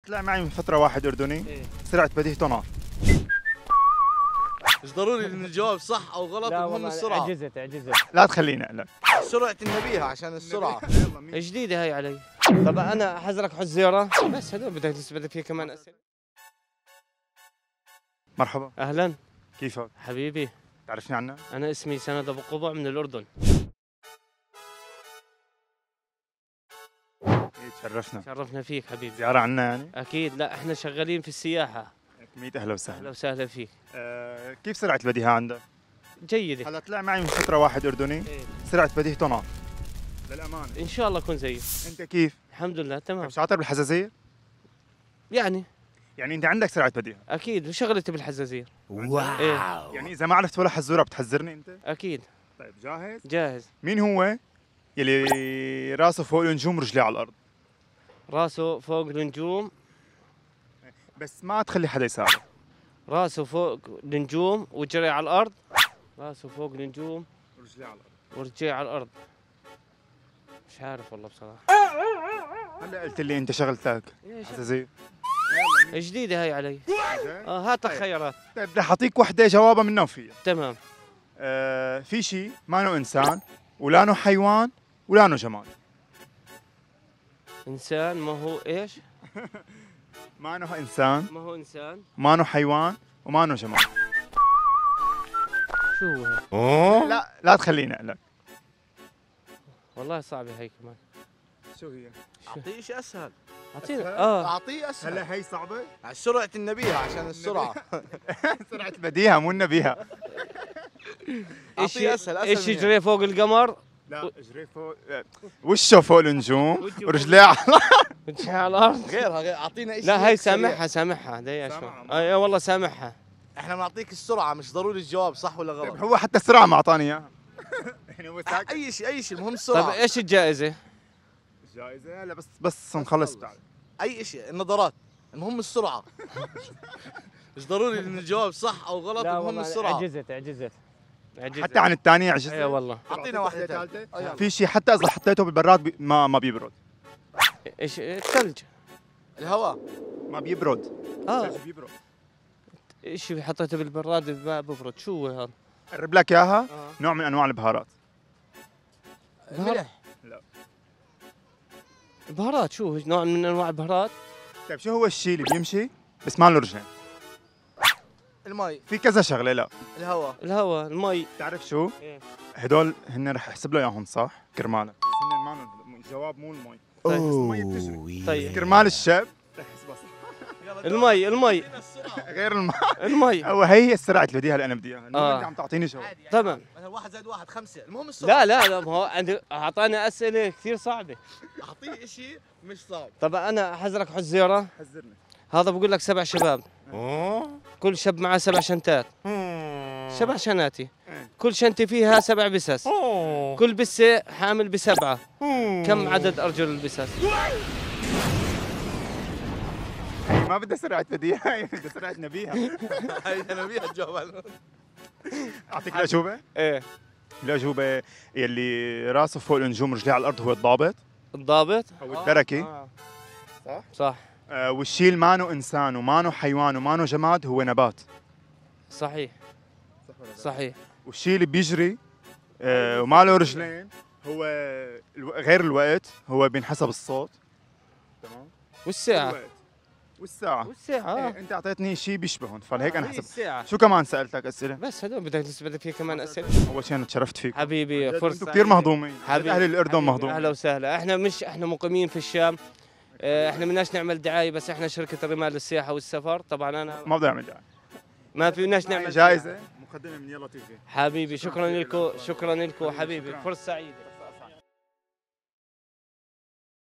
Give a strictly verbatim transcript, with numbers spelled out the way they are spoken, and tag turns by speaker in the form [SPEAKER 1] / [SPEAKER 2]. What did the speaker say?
[SPEAKER 1] طلع معي من فترة واحد أردني
[SPEAKER 2] إيه؟
[SPEAKER 1] سرعة بديهته نار.
[SPEAKER 3] مش ضروري ان الجواب صح او غلط،
[SPEAKER 2] لا
[SPEAKER 3] المهم
[SPEAKER 2] والله
[SPEAKER 3] السرعه.
[SPEAKER 2] عجزت عجزت.
[SPEAKER 1] لا تخليني أقلق.
[SPEAKER 3] سرعه النبيها عشان السرعه.
[SPEAKER 2] جديدة هاي علي. طب أنا أحذرك حزيرة بس هذول بدك لسه بدك فيه كمان أسئلة.
[SPEAKER 1] مرحبا،
[SPEAKER 2] أهلا
[SPEAKER 1] كيفك؟
[SPEAKER 2] حبيبي،
[SPEAKER 1] تعرفني عنك؟
[SPEAKER 2] أنا اسمي سند أبو قبع من الأردن.
[SPEAKER 1] إيه تشرفنا.
[SPEAKER 2] شرفنا فيك حبيبي.
[SPEAKER 1] زيارة عنا يعني؟
[SPEAKER 2] أكيد، لا إحنا شغالين في السياحة.
[SPEAKER 1] مية أهلا
[SPEAKER 2] أهلا
[SPEAKER 1] وسهلا.
[SPEAKER 2] وسهلا فيك.
[SPEAKER 1] آه كيف سرعة البديهة عندك؟
[SPEAKER 2] جيدة.
[SPEAKER 1] هلا طلع معي من فترة واحد أردني
[SPEAKER 2] إيه؟
[SPEAKER 1] سرعة بديهته نار. للأمانة.
[SPEAKER 2] إن شاء الله أكون زيك.
[SPEAKER 1] أنت كيف؟
[SPEAKER 2] الحمد لله تمام.
[SPEAKER 1] شاطر بالحزازير؟
[SPEAKER 2] يعني
[SPEAKER 1] يعني أنت عندك سرعة بديهة؟
[SPEAKER 2] أكيد وشغلتي بالحزازير.
[SPEAKER 3] واو.
[SPEAKER 2] إيه؟
[SPEAKER 1] يعني إذا ما عرفت ولا حزورة بتحذرني أنت؟
[SPEAKER 2] أكيد.
[SPEAKER 1] طيب جاهز؟
[SPEAKER 2] جاهز.
[SPEAKER 1] مين هو يلي راسه فوق النجوم ورجليه على الأرض؟
[SPEAKER 2] راسه فوق النجوم.
[SPEAKER 1] بس ما تخلي حدا يساعدك.
[SPEAKER 2] راسه فوق النجوم وجري على الأرض. راسه فوق النجوم
[SPEAKER 1] ورجليه على الأرض.
[SPEAKER 2] ورجع على الأرض. مش عارف والله بصراحة.
[SPEAKER 1] هلا قلت لي أنت شغلتك حزازير.
[SPEAKER 2] جديدة هاي علي. اه هات لك خيارات.
[SPEAKER 1] طيب رح أعطيك وحدة جوابها منها وفيها.
[SPEAKER 2] تمام.
[SPEAKER 1] آه في شيء ما له إنسان ولا له حيوان ولا له جماد.
[SPEAKER 2] إنسان ما هو إيش؟
[SPEAKER 1] ما له إنسان،
[SPEAKER 2] ما هو إنسان.
[SPEAKER 1] ما له حيوان وما له جماد.
[SPEAKER 2] شو هو؟
[SPEAKER 1] لا لا تخليني أقلق.
[SPEAKER 2] والله صعبة هي كمان.
[SPEAKER 1] شو هي؟
[SPEAKER 3] اعطيه شيء اسهل.
[SPEAKER 2] أعطينا اه
[SPEAKER 3] اعطيه اسهل.
[SPEAKER 1] هلا هي صعبة؟
[SPEAKER 3] سرعه النبيها عشان السرعه.
[SPEAKER 1] سرعة بديهة مو النبيهة.
[SPEAKER 3] اعطيه اسهل اسهل.
[SPEAKER 2] إيش يجري فوق القمر؟
[SPEAKER 1] لا اجري فوق وشه فوق النجوم ورجليه على
[SPEAKER 2] وجهه على الأرض.
[SPEAKER 3] غيرها غير اعطينا شيء.
[SPEAKER 2] لا هي سامحها سامحها دقيقة شوي.
[SPEAKER 1] سامحها.
[SPEAKER 2] اي والله سامحها.
[SPEAKER 3] احنا بنعطيك السرعه، مش ضروري الجواب صح ولا
[SPEAKER 1] طيب
[SPEAKER 3] غلط.
[SPEAKER 1] هو حتى السرعة ما أعطاني إياها. يعني هو ساكت.
[SPEAKER 3] اي شيء اي شيء، المهم
[SPEAKER 2] طيب
[SPEAKER 3] السرعه.
[SPEAKER 2] إيش الجائزة؟
[SPEAKER 1] جائزة لا بس بس نخلص بتاعي.
[SPEAKER 3] اي شيء، النظرات. المهم السرعه. مش ضروري ان الجواب صح او غلط، المهم السرعه.
[SPEAKER 2] عجزت عجزت. عجزت.
[SPEAKER 1] حتى عن الثانية عجزت.
[SPEAKER 2] اي والله.
[SPEAKER 3] اعطينا واحده ثالثه.
[SPEAKER 1] في شيء حتى إذا حطيته بالبراد بي ما ما بيبرد.
[SPEAKER 2] ايش الثلج.
[SPEAKER 3] الهواء.
[SPEAKER 1] ما بيبرد.
[SPEAKER 2] اه
[SPEAKER 1] الثلج بيبرد.
[SPEAKER 2] ايش حطيته بالبراد ما ببرد، شو هو هذا؟
[SPEAKER 1] قرب لك إياها
[SPEAKER 2] اه
[SPEAKER 1] نوع من أنواع البهارات.
[SPEAKER 3] الملح.
[SPEAKER 2] البهارات شو هو؟ نوع من انواع البهارات؟
[SPEAKER 1] طيب شو هو الشيء اللي بيمشي بس ما له رجلين؟
[SPEAKER 3] المي.
[SPEAKER 1] في كذا شغلة لا.
[SPEAKER 3] الهواء.
[SPEAKER 2] الهواء المي.
[SPEAKER 1] بتعرف شو؟
[SPEAKER 2] إيه؟
[SPEAKER 1] هدول هن رح احسب له اياهم صح؟ كرمالك. بس هن ما لهم الجواب مو المي.
[SPEAKER 2] طيب.
[SPEAKER 1] بس المي بتجري.
[SPEAKER 2] طيب
[SPEAKER 1] كرمال الشاب رح يحسبها صح.
[SPEAKER 2] المي المي
[SPEAKER 1] غير الماء.
[SPEAKER 2] المي.
[SPEAKER 1] هو هي السرعة البديهة اللي انا بدي اياها،
[SPEAKER 2] آه.
[SPEAKER 1] انت عم تعطيني جواب.
[SPEAKER 2] تمام.
[SPEAKER 3] مثلا واحد زائد واحد خمسة، المهم السرعة.
[SPEAKER 2] لا لا لا ما هو عندي اعطاني اسئله كثير صعبه.
[SPEAKER 3] اعطيه شيء مش صعب.
[SPEAKER 2] طب انا احذرك حزيره.
[SPEAKER 1] حذرني.
[SPEAKER 2] هذا بقول لك سبع شباب. كل شاب معاه سبع شنتات. سبع شناتي. كل شنطه فيها سبع بسس. كل بسه حامل بسبعه. كم عدد ارجل البسس؟
[SPEAKER 1] ما بدها سرعة بديهة، بدها سرعة نبيهة.
[SPEAKER 3] هي نبيها الجواب.
[SPEAKER 1] اعطيك الاجوبة؟
[SPEAKER 2] ايه
[SPEAKER 1] الاجوبة يلي راسه فوق النجوم ورجليه على الارض هو الضابط
[SPEAKER 2] الضابط
[SPEAKER 1] او الدركي.
[SPEAKER 2] آه.
[SPEAKER 1] صح؟
[SPEAKER 2] صح
[SPEAKER 1] آه والشيء اللي مانو انسان ومانو حيوان ومانو جماد هو نبات.
[SPEAKER 2] صحيح صحيح.
[SPEAKER 1] والشيء اللي بيجري آه وما له رجلين هو الو... غير الوقت، هو بينحسب الصوت. تمام.
[SPEAKER 2] والساعه
[SPEAKER 1] الوقت والساعة.
[SPEAKER 2] والساعه
[SPEAKER 1] إيه
[SPEAKER 2] آه.
[SPEAKER 1] انت اعطيتني شيء بيشبههم فلهيك انا
[SPEAKER 2] هي
[SPEAKER 1] حسبت.
[SPEAKER 2] الساعه.
[SPEAKER 1] شو كمان سألتك اسئلة؟
[SPEAKER 2] بس هدول بدك لسه بدك فيه كمان اسئله.
[SPEAKER 1] اول شيء انا تشرفت فيك.
[SPEAKER 2] حبيبي فرصه
[SPEAKER 1] انتم كثير مهضومين.
[SPEAKER 2] حبيبي
[SPEAKER 1] اهل الاردن
[SPEAKER 2] حبيبي.
[SPEAKER 1] مهضومين.
[SPEAKER 2] اهلا وسهلا. احنا مش احنا مقيمين في الشام. اه، احنا بدناش نعمل دعايه بس احنا شركه الرمال للسياحه والسفر. طبعا انا
[SPEAKER 1] ما بدي اعمل دعاية.
[SPEAKER 2] ما فيناش نعمل
[SPEAKER 1] جائزة مقدمة من يلا تيجي.
[SPEAKER 2] حبيبي شكرا لكم شكرا لكم حبيبي فرصه سعيده.